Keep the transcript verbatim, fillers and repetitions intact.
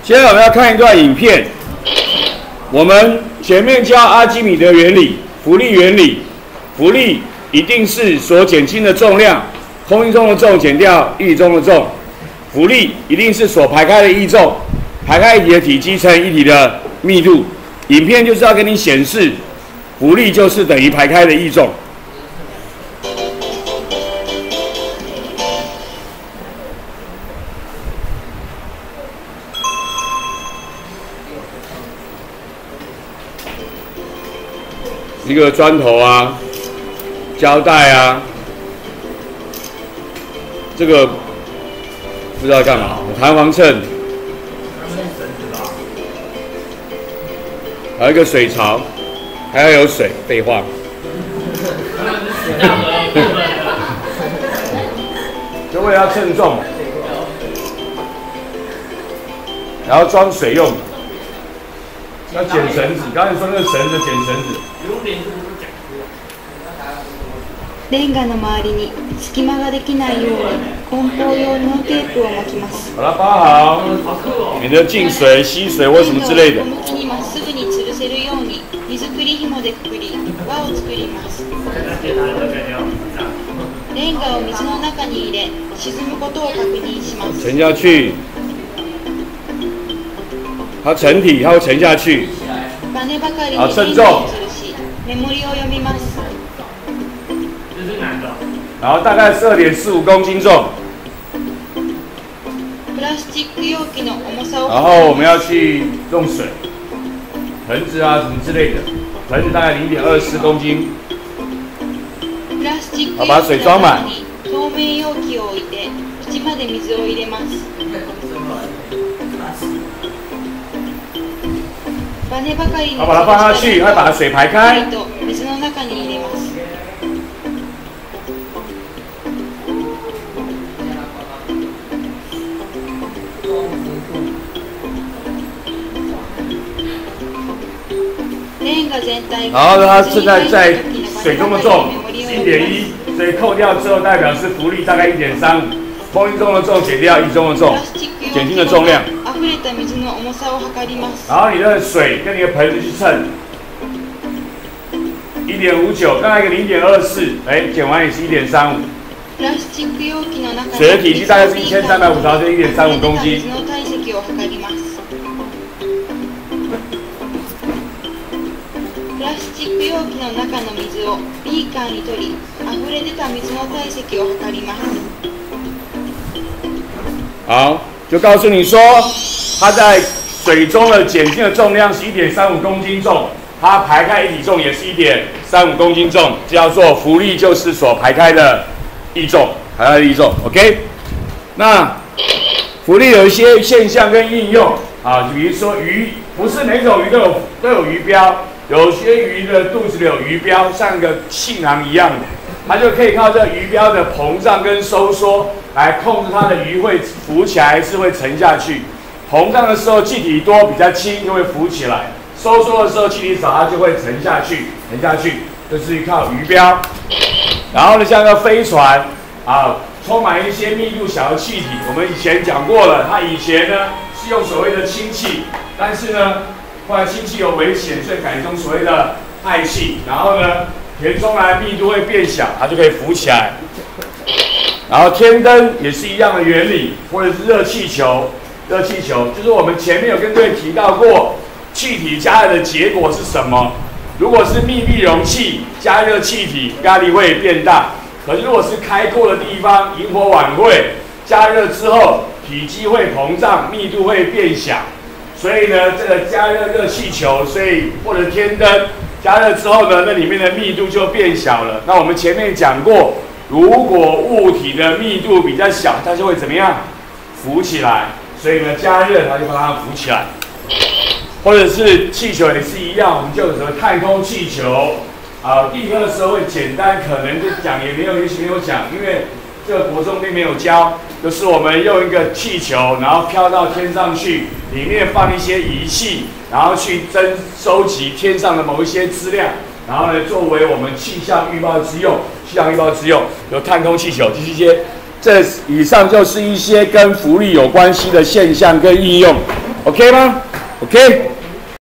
接着我们要看一段影片，我们前面教阿基米德原理、浮力原理，浮力一定是所减轻的重量，空气中的重减掉液体中的重，浮力一定是所排开的液重，排开液体的体积乘以液体的密度。影片就是要给你显示，浮力就是等于排开的液重。 一个砖头啊，胶带啊，这个不知道干嘛，弹簧秤，还有一个水槽，还要有水，废话。就为了要称重，然后装水用。 要剪绳子，刚才说那个绳子剪绳子。 レンガの周りに隙間ができないように梱包用のテープを巻きます。 把它包好，免得进水、吸水或什么之类的。 レンガを横向きにまっすぐに吊るせるように荷造り紐でくくり輪を作ります。レンガを水の中に入れ沈むことを確認します。 沉下去。 它沉体，它会沉下去。好，称重。然后大概是二点四五公斤重。然后我们要去用水，盆子啊什么之类的，盆子大概零点二四公斤。好，把水装满。 好，把它放下去，会把水排开。然后它现在在水中的重是一点一，所以扣掉之后代表是浮力大概一点三五，空气中的重减掉液中的重，减轻的重量。 然后你的水跟你的盆子去称， 一点五九，刚才一个零点二四，哎，减完也是一点三五。水的体积大概是一千三百五十毫升，一点三五公斤。 プラスチック容器の中の水をビーカーに取り、溢れ出た水の体積を測ります。 好，就告诉你说，它在水中的减轻的重量是一点三五公斤重，它排开液体重也是一点三五公斤重，这叫做浮力，就是所排开的液重，排开的液重。OK， 那浮力有一些现象跟应用啊，比如说鱼，不是每种鱼都有都有鱼标。 有些鱼的肚子里有鱼标，像个气囊一样的，它就可以靠这个鱼标的膨胀跟收缩来控制它的鱼会浮起来还是会沉下去。膨胀的时候气体多比较轻就会浮起来，收缩的时候气体少它就会沉下去，沉下去就是靠鱼标。然后呢，像个飞船啊，充满一些密度小的气体，我们以前讲过了，它以前呢是用所谓的氢气，但是呢。 后来氢气有危险，所以改用所谓的氦气。然后呢，填充来密度会变小，它就可以浮起来。然后天灯也是一样的原理，或者是热气球。热气球就是我们前面有跟各位提到过，气体加热的结果是什么？如果是密闭容器加热气体，压力会变大。可是如果是开阔的地方，萤火晚会加热之后，体积会膨胀，密度会变小。 所以呢，这个加热热气球，所以或者天灯加热之后呢，那里面的密度就变小了。那我们前面讲过，如果物体的密度比较小，它就会怎么样？浮起来。所以呢，加热它就把它浮起来。或者是气球也是一样，我们就有什么太空气球啊。第一课的时候会简单，可能就讲也没有，也许没有讲，因为这个国中并没有教。 就是我们用一个气球，然后飘到天上去，里面放一些仪器，然后去征收集天上的某一些资料，然后呢，作为我们气象预报之用。气象预报之用有太空气球，就是一些，这以上就是一些跟浮力有关系的现象跟应用。 OK 吗 ？OK。